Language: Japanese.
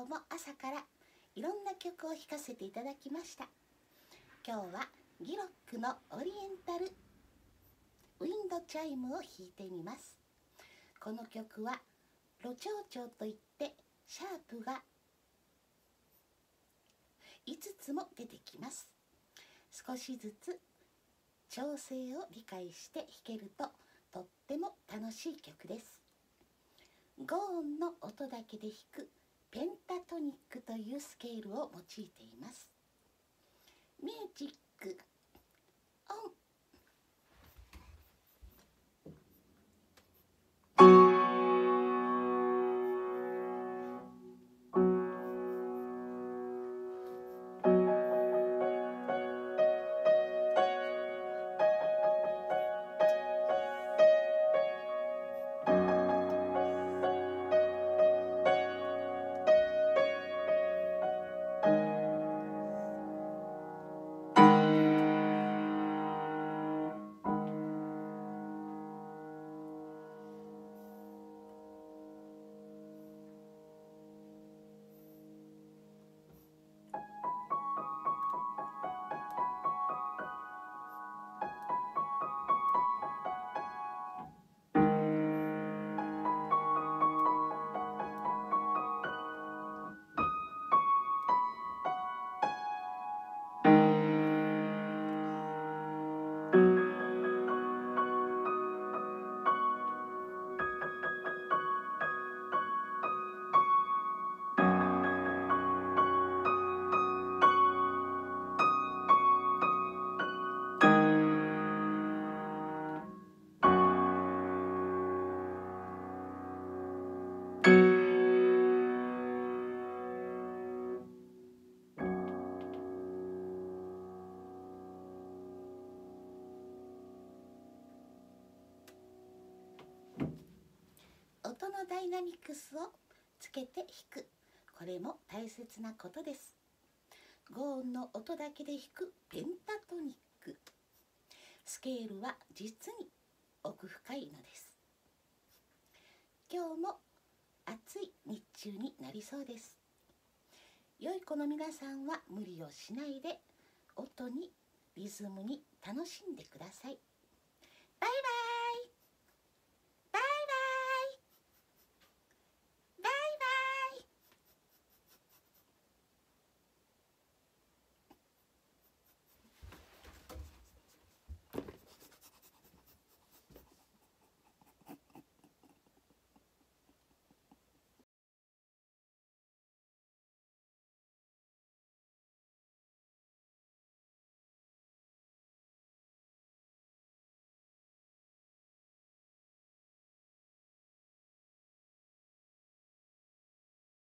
日も朝からいろんな曲を弾かせていただきました。今日はギロックのオリエンタルウィンドチャイムを弾いてみます。この曲はロチョウチョウといってシャープが5つも出てきます。少しずつ調整を理解して弾けるととっても楽しい曲です。5音の音だけで弾くペンタトニックというスケールを用いています。ミュージックオン。音のダイナミックスをつけて弾く、これも大切なことです。5音の音だけで弾くペンタトニック、スケールは実に奥深いのです。今日も暑い日中になりそうです。良い子の皆さんは無理をしないで音にリズムに楽しんでください。